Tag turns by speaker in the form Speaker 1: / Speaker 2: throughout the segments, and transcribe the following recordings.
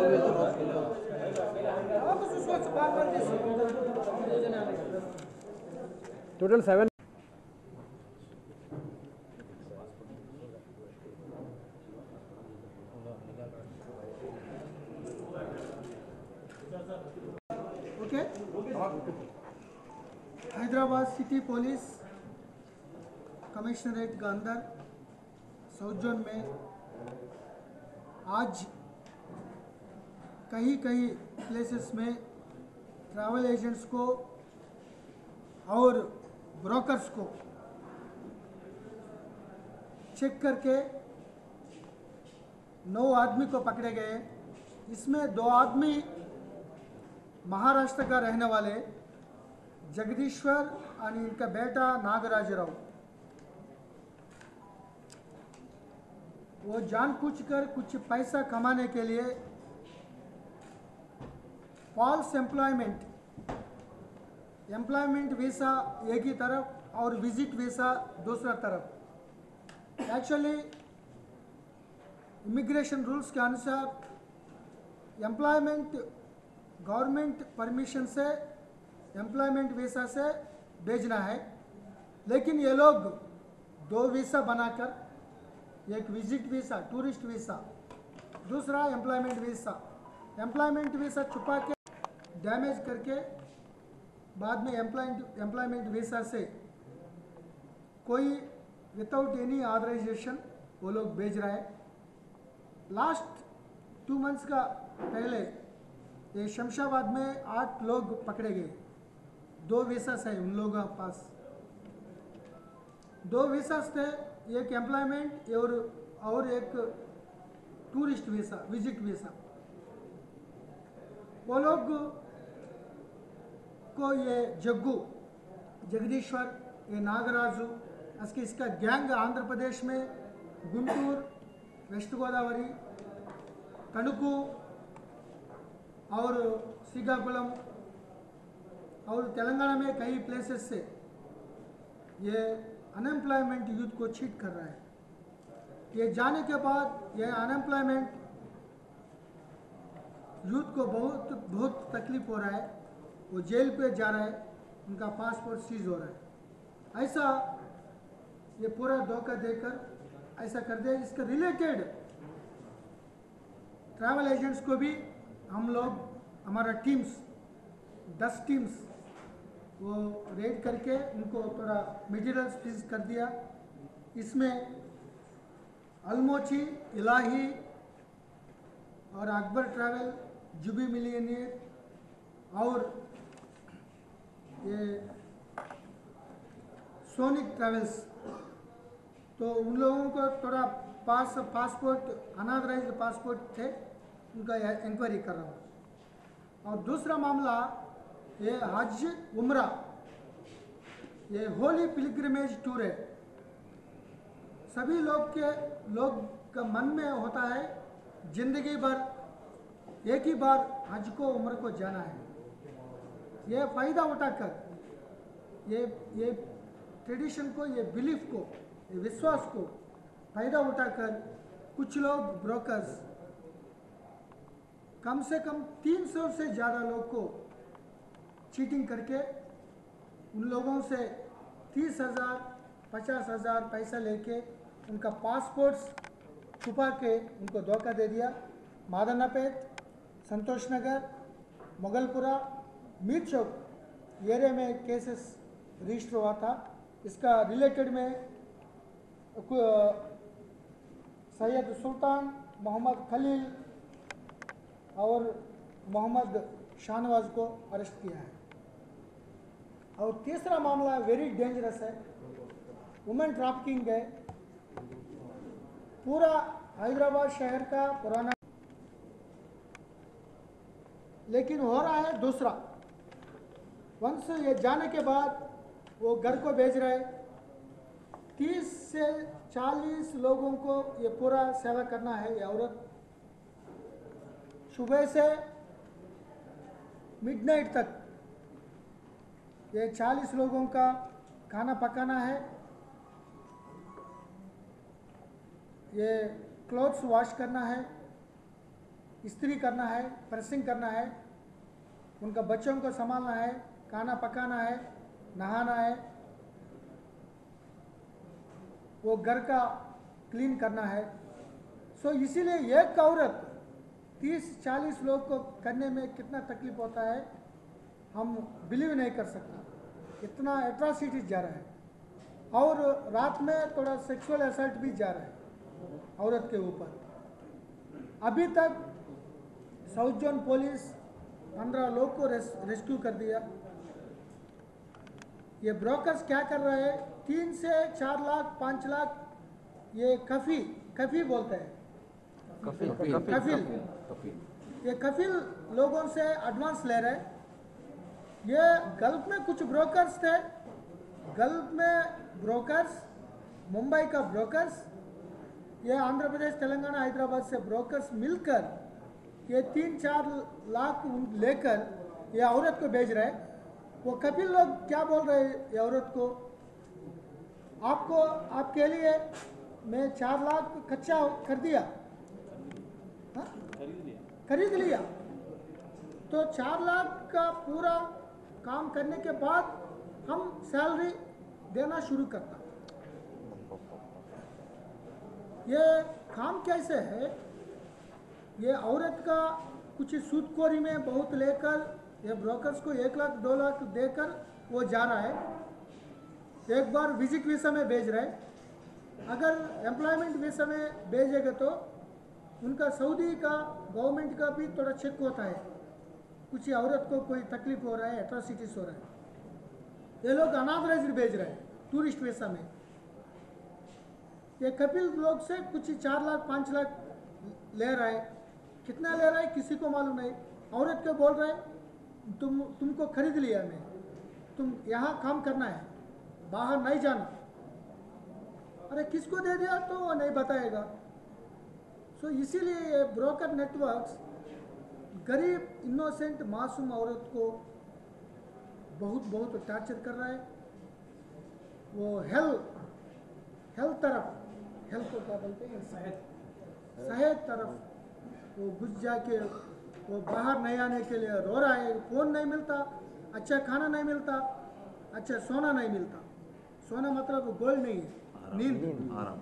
Speaker 1: Total 7.
Speaker 2: Okay. Hyderabad city police commissionerate के अंदर south zone में आज कई प्लेसेस में ट्रैवल एजेंट्स को और ब्रोकर्स को चेक करके 9 आदमी को पकड़े गए. इसमें 2 आदमी महाराष्ट्र का रहने वाले जगदीश्वर और इनका बेटा नागराजराव. वो जानबूझकर कुछ पैसा कमाने के लिए फॉल्स एम्प्लॉयमेंट वीसा एक ही तरफ और विजिट वीसा दूसरा तरफ. एक्चुअली इमिग्रेशन रूल्स के अनुसार एम्प्लॉयमेंट गवर्नमेंट परमिशन से एम्प्लॉयमेंट वीसा से भेजना है, लेकिन ये लोग 2 वीसा बनाकर, एक विजिट वीसा टूरिस्ट वीसा, दूसरा एम्प्लॉयमेंट वीसा छुपा के डैमेज करके बाद में एम्प्लॉयमेंट वीसा से कोई विदाउट एनी ऑथराइजेशन वो लोग भेज रहा है. लास्ट 2 मंथ्स का पहले ये शमशाबाद में 8 लोग पकड़े गए. 2 वीसास है उन लोगों के पास. 2 वीसास थे, एक एम्प्लॉयमेंट और एक टूरिस्ट वीसा विजिट वीसा. वो लोग को ये जगदीश्वर, ये नागराजु, इसका गैंग आंध्र प्रदेश में गुंटूर, वेस्ट गोदावरी, तणुकु और श्रीकाकुलम और तेलंगाना में कई प्लेसेस से ये अनएम्प्लॉयमेंट यूथ को चीट कर रहा है. ये जाने के बाद ये अनएम्प्लॉयमेंट यूथ को बहुत तकलीफ हो रहा है. वो जेल पे जा रहा है, उनका पासपोर्ट सीज हो रहा है. ऐसा ये पूरा धोखा देकर ऐसा कर दिया. इसका रिलेटेड ट्रैवल एजेंट्स को भी हम लोग, हमारा टीम्स 10 टीम्स वो रेड करके उनको थोड़ा मटीरियल सीज कर दिया. इसमें अलमोची, इलाही और अकबर ट्रैवल, जुबी मिलियनियर और ये सोनिक ट्रैवल्स, तो उन लोगों को थोड़ा पासपोर्ट अनऑथराइज्ड पासपोर्ट थे, उनका इंक्वायरी कर रहा हूँ. और दूसरा मामला ये हज उम्रा, ये होली पिलग्रिमेज टूर है. सभी लोग का मन में होता है जिंदगी भर एक ही बार हज को उम्र को जाना है. ये फ़ायदा उठाकर ये ट्रेडिशन को, ये बिलीफ को, ये विश्वास को फ़ायदा उठाकर कुछ लोग ब्रोकर्स कम से कम 300 से ज़्यादा लोग को चीटिंग करके उन लोगों से 30,000 50,000 पैसा लेके उनका पासपोर्ट्स छुपा के उनको धोखा दे दिया. मादनापेट, संतोष नगर, मुगलपुरा, मीर चौक एरिया में केसेस रजिस्टर हुआ था. इसका रिलेटेड में सैयद सुल्तान, मोहम्मद खलील और मोहम्मद शाहनवाज को अरेस्ट किया है. और तीसरा मामला वेरी डेंजरस है, वुमेन ट्रैफिकिंग है. पूरा हैदराबाद शहर का पुराना, लेकिन हो रहा है दूसरा. वंश ये जाने के बाद वो घर को भेज रहे. 30 से 40 लोगों को ये पूरा सेवा करना है. ये औरत सुबह से मिडनाइट तक ये 40 लोगों का खाना पकाना है, ये क्लोथ्स वॉश करना है, इस्त्री करना है, प्रेसिंग करना है, उनका बच्चों को संभालना है, खाना पकाना है, नहाना है, वो घर का क्लीन करना है। सो इसीलिए एक औरत 30-40 लोग को करने में कितना तकलीफ होता है हम बिलीव नहीं कर सकता। इतना एट्रॉसिटीज जा रहा है और रात में थोड़ा सेक्सुअल असल्ट भी जा रहा है औरत के ऊपर। अभी तक साउथ जोन पुलिस 15 लोग को रेस्क्यू कर दिया। ये ब्रोकर्स क्या कर रहे हैं, 3 से 4 लाख 5 लाख ये कफी बोलते हैं, कफिल ये कफिल लोगों से एडवांस ले रहे हैं। ये गल्फ में कुछ ब्रोकर्स थे, गल्फ में ब्रोकर्स, मुंबई का ब्रोकर्स, ये आंध्र प्रदेश तेलंगाना हैदराबाद से ब्रोकर्स मिलकर ये 3-4 लाख लेकर ये औरत को भेज रहे हैं। वो कपिल लोग क्या बोल रहे हैं ये औरत को, आपको आपके लिए मैं 4 लाख कच्चा कर दिया, हाँ? खरीद लिया। तो 4 लाख का पूरा काम करने के बाद हम सैलरी देना शुरू करता। ये काम कैसे है, ये औरत का कुछ सूदखोरी में बहुत लेकर ये ब्रोकर्स को 1 लाख 2 लाख देकर वो जा रहा है। एक बार विजिट वीसा में भेज रहे हैं, अगर एम्प्लॉयमेंट वीसा में भेजेगा तो उनका सऊदी का गवर्नमेंट का भी थोड़ा चेक होता है, कुछ औरत को कोई तकलीफ हो रहा है, एट्रोसिटीज हो रहा है। ये लोग अनऑथराइज्ड भेज रहे हैं टूरिस्ट वीसा में। ये कपिल लोग से कुछ 4 लाख 5 लाख ले रहा है, कितना ले रहा है किसी को मालूम नहीं। औरत को बोल रहे हैं तुमको खरीद लिया मैं, तुम यहाँ काम करना है, बाहर नहीं जाना। अरे किसको दे दिया तो वो नहीं बताएगा। सो इसीलिए ये ब्रोकर नेटवर्क्स गरीब इनोसेंट मासूम औरत को बहुत टार्चर कर रहा है। वो हेल्थ तरफ, हेल्थ को क्या बोलते हैं, सेहत तरफ वो घुस जाके वो बाहर नहीं आने के लिए रो रहा है। फोन नहीं मिलता, अच्छा खाना नहीं मिलता, अच्छा सोना नहीं मिलता। सोना मतलब गोल्ड नहीं है, नींद, आराम।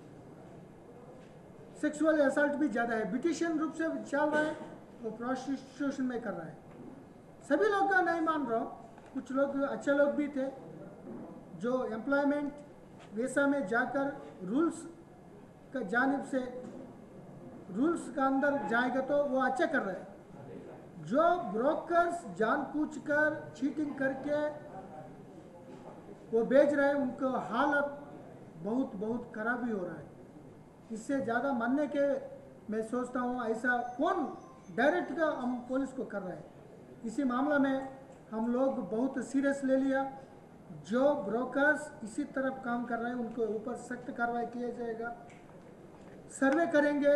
Speaker 2: सेक्सुअल असल्ट भी ज़्यादा है, ब्यूटिशियन रूप से चल रहा है, वो प्रोस्टिट्यूशन में कर रहा है। सभी लोग का नहीं मान रहा हूँ, कुछ लोग अच्छे लोग भी थे जो एम्प्लॉयमेंट वीसा में जाकर रूल्स का जानिब से रूल्स का अंदर जाएगा तो वो अच्छा कर रहे हैं। जो ब्रोकर्स जानबूझकर चीटिंग करके वो बेच रहे हैं, उनको हालत बहुत खराबी हो रहा है। इससे ज़्यादा मानने के मैं सोचता हूँ ऐसा कौन डायरेक्ट का हम पुलिस को कर रहे हैं। इसी मामला में हम लोग बहुत सीरियस ले लिया। जो ब्रोकर्स इसी तरफ काम कर रहे हैं उनको ऊपर सख्त कार्रवाई किया जाएगा। सर्वे करेंगे।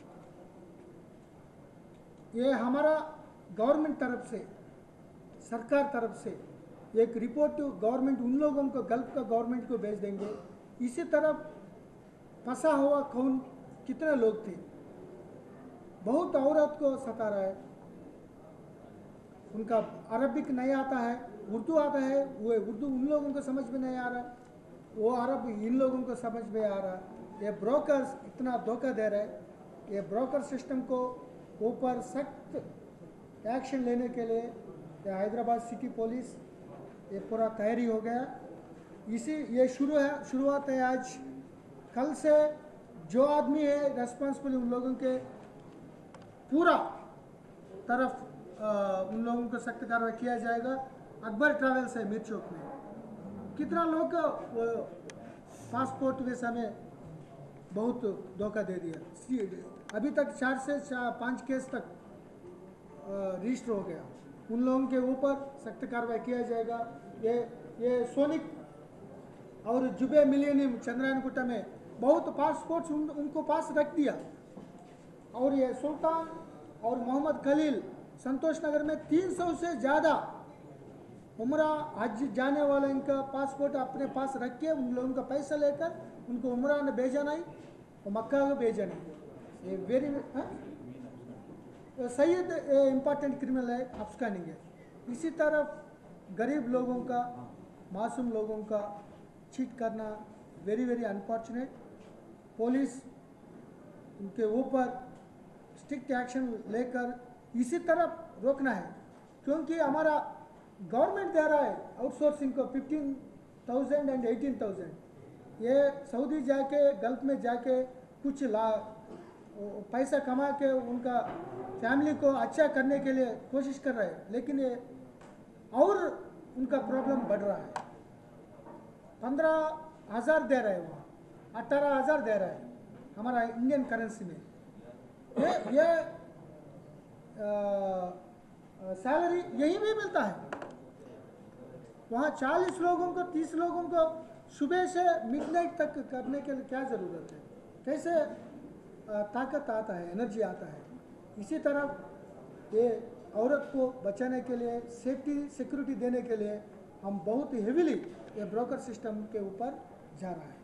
Speaker 2: ये हमारा गवर्नमेंट तरफ से, सरकार तरफ से एक रिपोर्ट गवर्नमेंट उन लोगों को, गल्फ का गवर्नमेंट को भेज देंगे। इसी तरफ फंसा हुआ कौन कितने लोग थे, बहुत औरत को सता रहा है। उनका अरबिक नहीं आता है, उर्दू आता है, वो उर्दू उन लोगों को समझ में नहीं आ रहा, वो अरब इन लोगों को समझ में आ रहा। ये ब्रोकर्स इतना धोखा दे रहे हैं। ये ब्रोकर सिस्टम को ऊपर सख्त एक्शन लेने के लिए ये हैदराबाद सिटी पुलिस ये पूरा तैयारी हो गया। ये शुरुआत है आज। कल से जो आदमी है रेस्पॉन्सिबल उन लोगों के पूरा तरफ उन लोगों को सख्त कार्रवाई किया जाएगा। अकबर ट्रैवल्स है मीर चौक में, कितना लोग का पासपोर्ट वीसा में बहुत धोखा दे दिया। अभी तक 4 से 5 केस तक रजिस्टर हो गया। उन लोगों के ऊपर सख्त कार्रवाई किया जाएगा। ये सोनिक और जुबे मिलेनियम चंद्रायन गुट्टा में बहुत पासपोर्ट्स उनको पास रख दिया। और ये सुल्तान और मोहम्मद खलील संतोष नगर में 300 से ज़्यादा उम्रा हज जाने वाले इनका पासपोर्ट अपने पास रख के उन लोगों का पैसा लेकर उनको उम्रा ने भेजा नहीं और मक्का को भेजा नहीं। ये वेरी सैयद इम्पॉर्टेंट क्रिमिनल है, अपस्कैंडिंग है। इसी तरफ गरीब लोगों का, मासूम लोगों का चीट करना वेरी वेरी अनफॉर्चुनेट। पुलिस उनके ऊपर स्ट्रिक्ट एक्शन लेकर इसी तरफ रोकना है, क्योंकि हमारा गवर्नमेंट दे रहा है आउटसोर्सिंग को 15,000 एंड 18,000। ये सऊदी जाके गल्फ में जाके कुछ पैसा कमा के उनका फैमिली को अच्छा करने के लिए कोशिश कर रहे हैं, लेकिन ये और उनका प्रॉब्लम बढ़ रहा है। 15,000 दे रहे हैं, वहाँ 18,000 दे रहे हैं हमारा इंडियन करेंसी में। ये सैलरी यही भी मिलता है। वहाँ 40 लोगों को, 30 लोगों को सुबह से मिडनाइट तक करने के लिए क्या ज़रूरत है? कैसे ताकत आता है, एनर्जी आता है? इसी तरह ये औरत को बचाने के लिए, सेफ्टी सिक्योरिटी देने के लिए हम बहुत ही हेविली ये ब्रोकर सिस्टम के ऊपर जा रहा है।